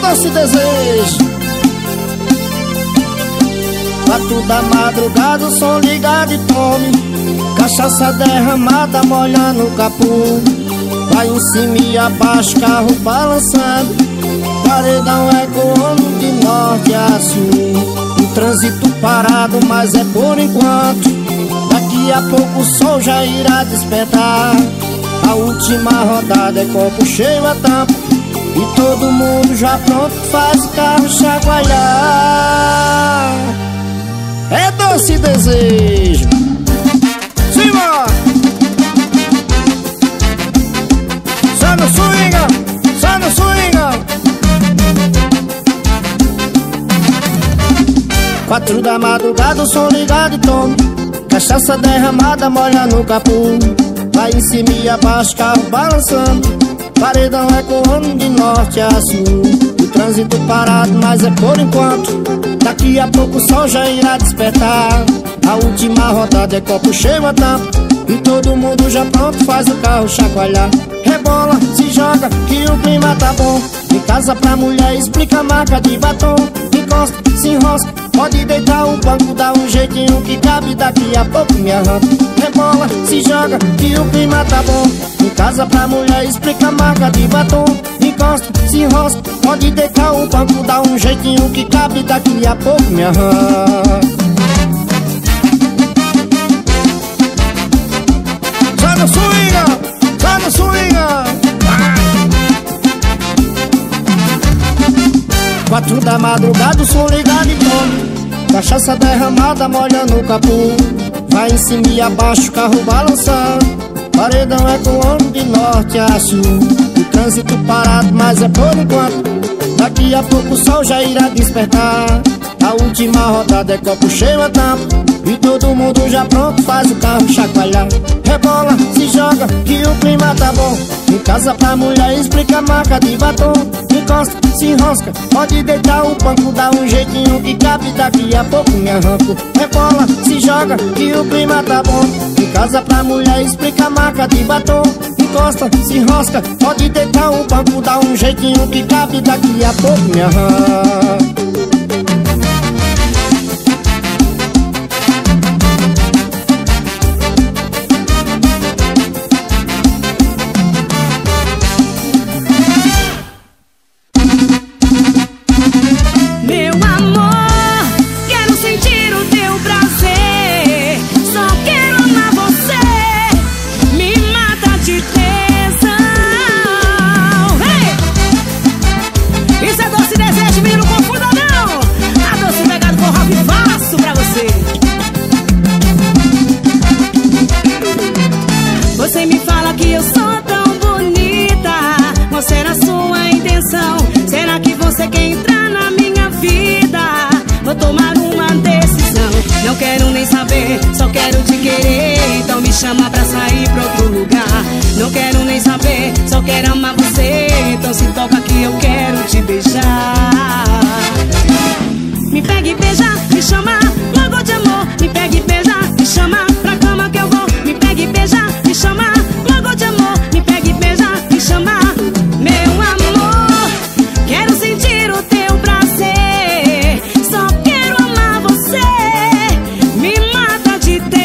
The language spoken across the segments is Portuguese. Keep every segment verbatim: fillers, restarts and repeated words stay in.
doce desejo. Quatro da madrugada, o som ligado e tome. Cachaça derramada, molhando o capô. Vai em cima e abaixo, carro balançando. Paredão ecoando de norte a sul. O trânsito parado, mas é por enquanto. Daqui a pouco o sol já irá despertar. A última rodada é copo cheio a tampa. E todo mundo já pronto faz o carro chacoalhar. É doce desejo. Simbora! Só no swinga, só no swinga. Quatro da madrugada, o som ligado e tome. Cachaça derramada, molha no capô. Vai em cima e abaixo, carro balançando. Paredão ecoando de norte a sul. O trânsito parado, mas é por enquanto. Daqui a pouco o sol já irá despertar. A última rodada é copo cheio a tampa. E todo mundo já pronto faz o carro chacoalhar. Rebola, se joga, que o clima tá bom. Em casa pra mulher, explica a marca de batom. Encosta, se enrosca, pode deitar o banco. Dá um jeitinho que cabe, daqui a pouco me arranca. Rebola, se joga, que o clima tá bom. Em casa pra mulher, explica a marca de batom. Encosta, se enrosca, pode deitar o banco. Dá um jeitinho que cabe, daqui a pouco me arranca. Só no swinga, só no swinga. Quatro da madrugada, o som ligado e tome. Cachaça derramada, molhando o capô. Vai em cima e abaixo, carro balançando. Paredão ecoando de norte a sul. O trânsito parado, mas é por enquanto. Daqui a pouco o sol já irá despertar. A última rodada é copo cheio a tampa. E todo mundo já pronto faz o carro chacoalhar. Rebola, se joga, que o clima tá bom. Em casa pra mulher, explica a marca de batom. Encosta, se enrosca, pode deitar o banco. Dá um jeitinho que cabe, daqui a pouco me arranco. Rebola, se joga, que o clima tá bom. Em casa pra mulher, explica a marca de batom. Encosta, se enrosca, pode deitar o banco. Dá um jeitinho que cabe, daqui a pouco me arranca. Chama pra sair pra outro lugar. Não quero nem saber, só quero amar você. Então se toca que eu quero te beijar. Me pega e beija, me chama logo de amor. Me pega e beija, me chama pra cama que eu vou. Me pega e beija, me chama logo de amor. Me pega e beija, me chama. Meu amor, quero sentir o teu prazer. Só quero amar você. Me mata de tesão.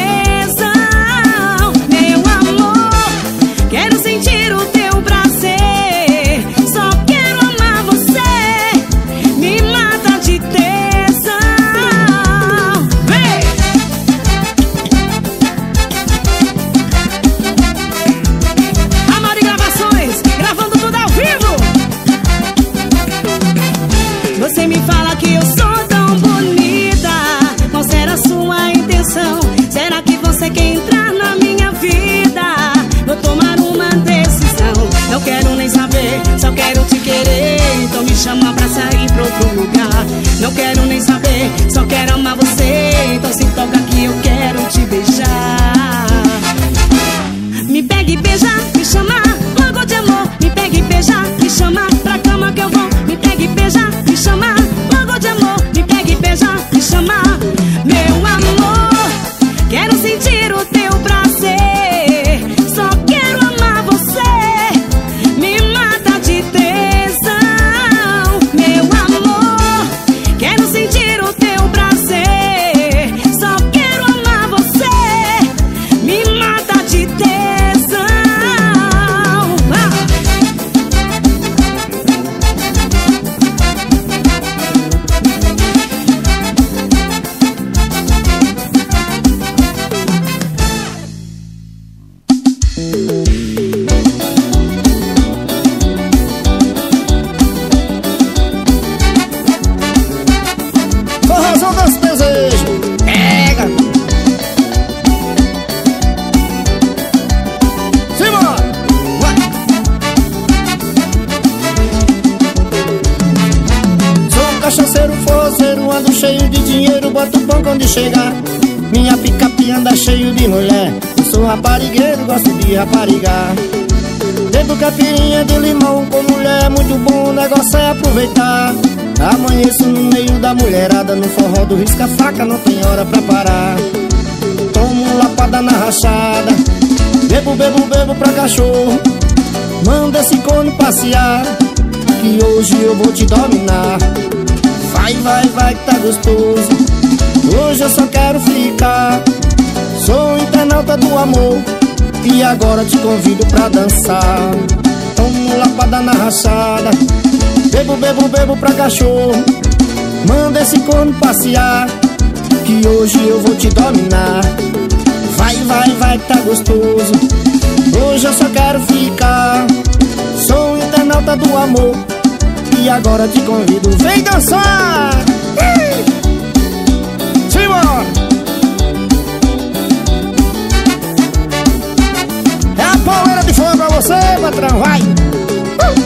forrozeiro, ando cheio de dinheiro, boto pão quando chegar. Minha picape anda cheio de mulher. Eu sou raparigueiro, gosto de raparigar. Bebo caipirinha de limão com mulher, é muito bom, o negócio é aproveitar. Amanheço no meio da mulherada, no forró do risca-faca, não tem hora pra parar. Tomo lapada na rachada, bebo, bebo, bebo pra cachorro. Manda esse corno passear, que hoje eu vou te dominar. Vai, vai, vai que tá gostoso, hoje eu só quero ficar. Sou internauta do amor e agora te convido pra dançar. Tomo lapada na rachada, bebo, bebo, bebo pra cachorro. Manda esse corno passear, que hoje eu vou te dominar. Vai, vai, vai que tá gostoso, hoje eu só quero ficar. Sou internauta do amor e agora te convido, vem dançar! Simbora! É a pauleira de fogo pra você, patrão, vai! Uh!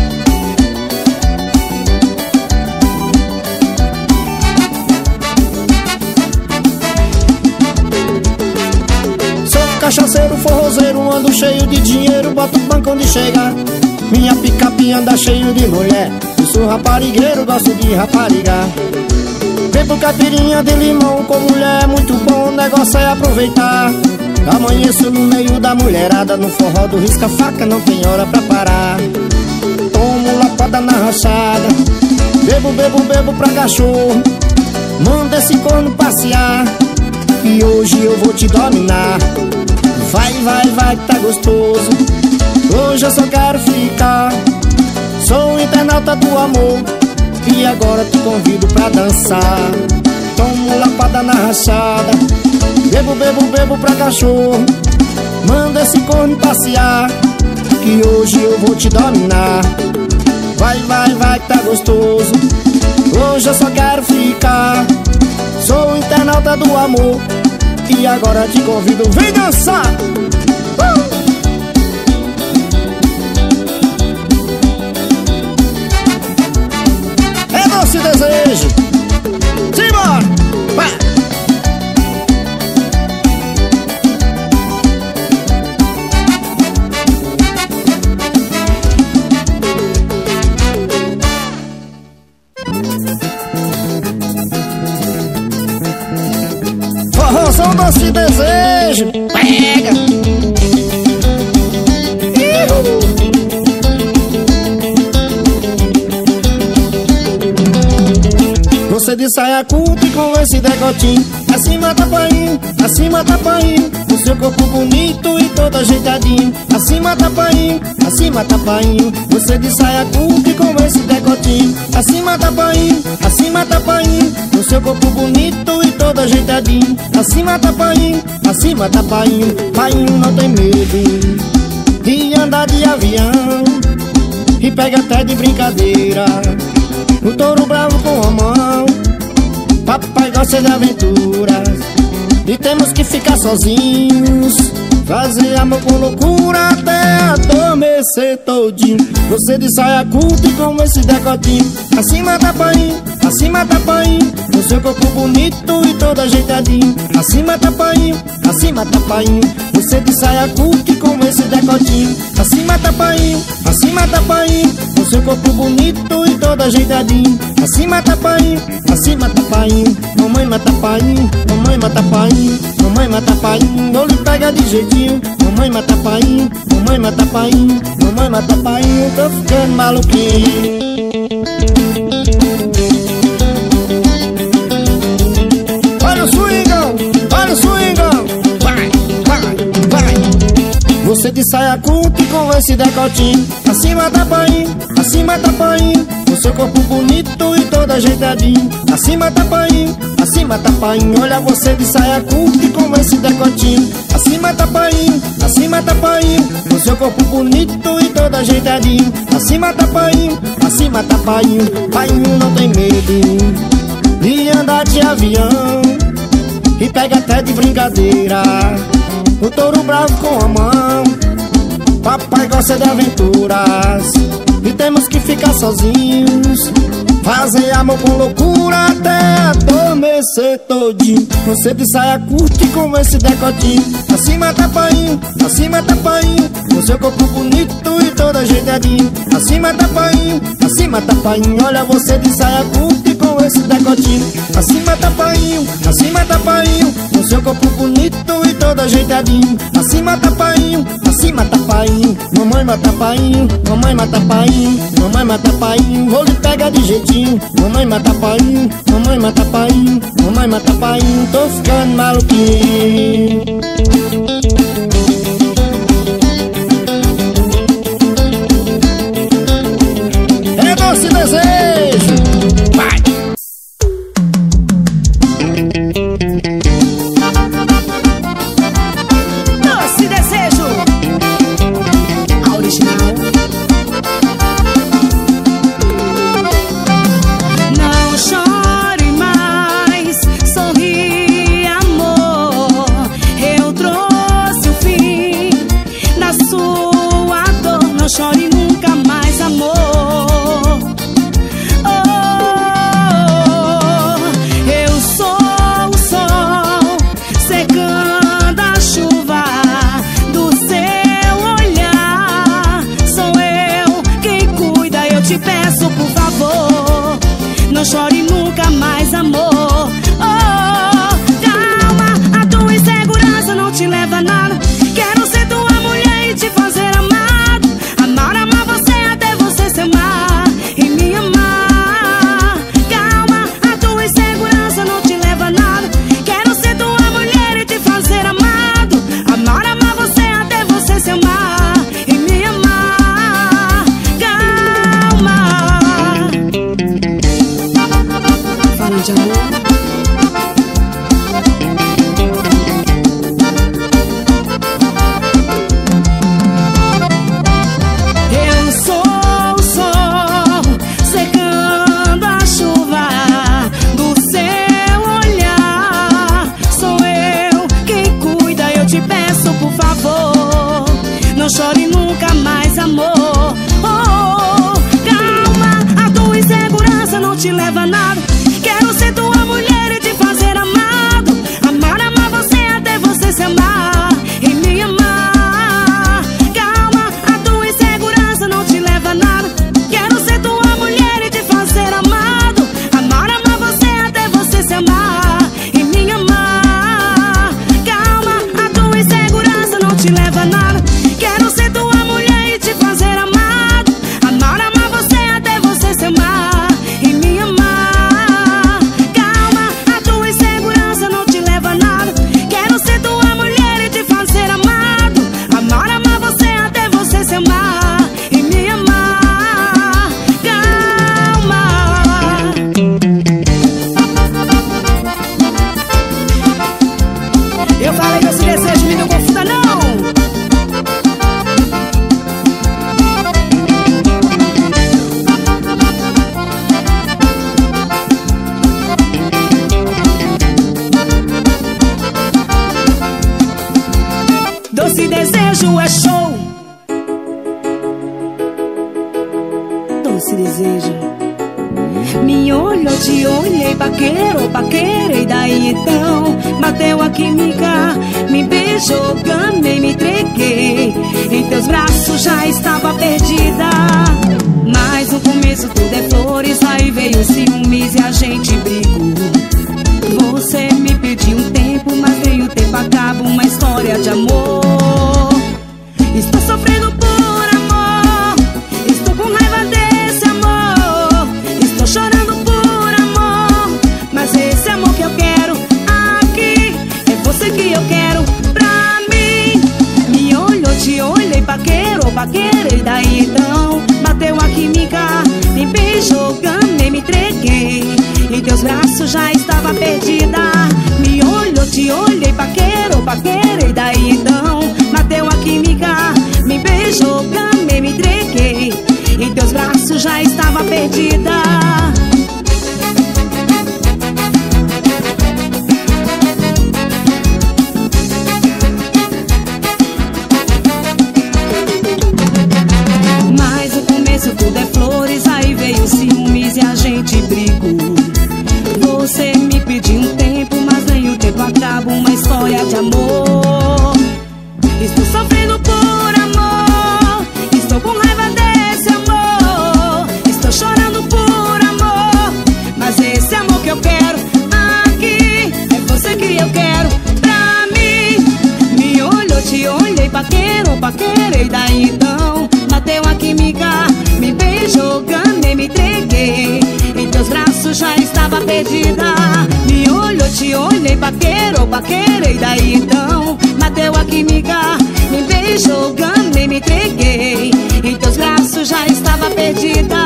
Sou cachaceiro, forrozeiro, ando cheio de dinheiro, boto banco onde chegar. Minha picape anda cheio de mulher. Eu sou raparigueiro, gosto de raparigar. Bebo caipirinha de limão com mulher, é muito bom, o negócio é aproveitar. Amanheço no meio da mulherada, no forró do risca-faca, não tem hora pra parar. Tomo lapada na rachada, bebo, bebo, bebo pra cachorro. Manda esse corno passear, que hoje eu vou te dominar. Vai, vai, vai que tá gostoso, hoje eu só quero ficar. Sou internauta do amor e agora te convido pra dançar. Tomo lapada na rachada, bebo, bebo, bebo pra cachorro. Manda esse corno passear, que hoje eu vou te dominar. Vai, vai, vai que tá gostoso, hoje eu só quero ficar. Sou internauta do amor e agora te convido, vem dançar! Uh! Doce desejo, simbora, vai! Forró são doce desejo, pega! Você de saia curta e com esse decotinho, acima tá painho, acima tá painho. O seu corpo bonito e todo ajeitadinho, acima tá painho, acima tá painho. Você de saia curta e com esse decotinho, acima tá painho, acima tá painho. O seu corpo bonito e todo ajeitadinho, acima tá painho, acima tá painho. Painho não tem medo de andar de avião e pega até de brincadeira o touro bravo com a mão. Papai gosta de aventuras e temos que ficar sozinhos, fazer amor com loucura até adormecer todinho. Você de saia curta e com esse decotinho, acima tá painho, acima tá painho. O seu corpo bonito e todo ajeitadinho, acima tá painho, acima tá painho. Você de saia curta e com esse decotinho, acima tá painho, acima tá painho. O seu corpo bonito e todo ajeitadinho, acima tá painho, acima tá painho. Mamãe mata painho, mamãe mata painho, mamãe mata painho. Não lhe pega de jeitinho, mamãe mata painho, mamãe mata painho, mamãe mata painho. Tô ficando maluquinho. Olha o swingão, olha o swingão, vai, vai, vai. Você de saia curta e com esse decotinho, acima tá painho, acima tá painho. O seu corpo bonito e todo ajeitadinho, acima tá painho, acima tá painho. Olha você de saia curta e com esse decotinho, acima tá painho, acima tá painho. O seu corpo bonito e todo ajeitadinho, acima tá painho, acima tá painho. Painho não tem medo de andar de avião e pega até de brincadeira o touro bravo com a mão. Papai gosta de aventuras e temos que ficar sozinhos, fazer amor com loucura até adormecer todinho. Você de saia curta com esse decotinho, acima tapainho, acima tapainho, com seu corpo bonito e todo ajeitadinho. Acima tapainho, acima tapainho, olha você de saia curta com esse decotinho. Acima tapainho, acima tapainho, com seu corpo bonito e todo ajeitadinho. Acima tapainho, acima tapainho, mamãe mata painho, mamãe mata painho, mamãe mata painho, vou lhe pegar de jeitinho. Mamãe mata painho, mamãe mata painho, mamãe mata painho, tô ficando maluquinho. É doce desejo, vai! Doce desejo, a original. Não chore mais, sorri, amor. Eu trouxe o fim da sua dor. Não chore nunca mais, amor. Não chore nunca mais, amor. Oh, calma, a tua insegurança não te leva a nada. Quero ser tua mulher e te fazer amado. Amar, amar você até você se amar e me amar. Calma, a tua insegurança não te leva a nada. Quero ser tua mulher e te fazer amado. Amar, amar você até você se amar e me amar. Calma. Fala de amor. Eu sou o sol secando a chuva do seu olhar. Sou eu quem cuida, eu te peço por favor. Não chore nunca mais, amor. Oh, calma, a tua insegurança não te leva a nada. Quero ser tua mulher e te fazer amado. Amar, amar você até você se amar e me amar. Calma, a tua insegurança não te leva a nada. Quero ser tua mulher e te fazer amado. Amar, amar você até você se amar e me amar. Calma, a tua insegurança não te leva a nada. Quero ser tua mulher e te fazer amado. Amar, amar você até você se amar e me amar. Calma, a tua insegurança não te leva a nada. Quero ser tua mulher e te fazer amado. Amar, amar você até você se amar e me amar. Calma. Eu falei que esse desejo me não confunda não. Doce desejo é show. Doce desejo. Me olhou, te olhei, paquero, paquerei. Daí então bateu a química. Me beijou, gamei, me entreguei. Em teus braços já estava perdida. Mas no começo tudo é flores. Aí veio ciúmes e a gente brigou. Você me pediu um tempo, mas veio o tempo acaba. Uma história de amor. Estou sofrendo por amor. Estou com raiva desse amor. Estou chorando por amor. Mas esse amor que eu quero aqui é você que eu quero pra mim. Me olhou, te olhei, paquero, paquerei. Daí então bateu a química. Me beijou, gamei, me entreguei. Em teus braços já estava perdida. Me olhou, te olhei, paquero, paquerei. Daí então bateu a química. Me beijou, gamei, me entreguei. Em teus braços já estava perdida. Mas no começo tudo é flores. Aí veio ciúmes e a gente daí então bateu a química. Me beijou, ganhei, me entreguei. Em teus braços já estava perdida. Me olhou, te olhei, paquerou, paquerei. Daí então bateu a química. Me beijou, ganhei, me entreguei. Em teus braços já estava perdida.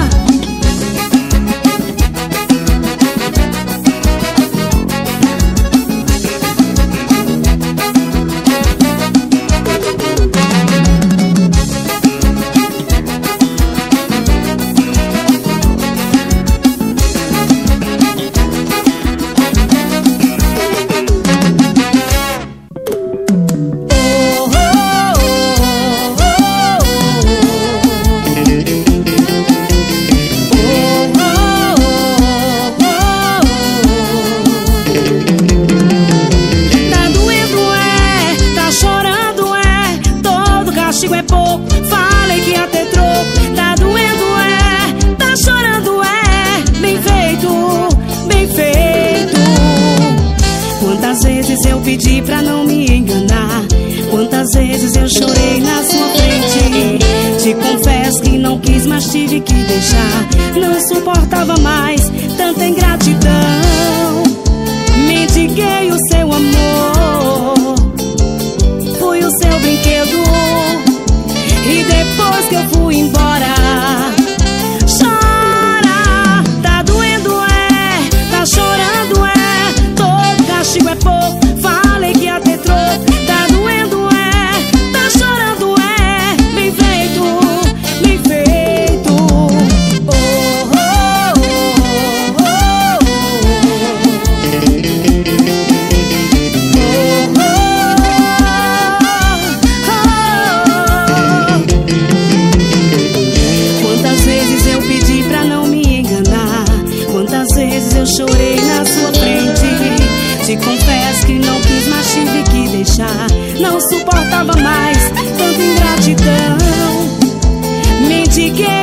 Eu pedi pra não me enganar. Quantas vezes eu chorei na sua frente. Te confesso que não quis, mas tive que deixar. Não suportava mais tanta ingratidão. Mendiguei o seu amor, fui o seu brinquedo. E depois que eu fui embora, chora. Tá doendo, é, tá chorando, é. Todo castigo é pouco. Falei que ia ter troco. Tá doendo, é, tá chorando, é. Bem feito, bem feito. Oh, oh, oh, oh, oh. Oh, oh, oh. Quantas vezes eu pedi pra não me enganar. Quantas vezes eu chorei na sua frente. Te confesso que não quis, mas tive que deixar. Não suportava mais tanta ingratidão. Mendiguei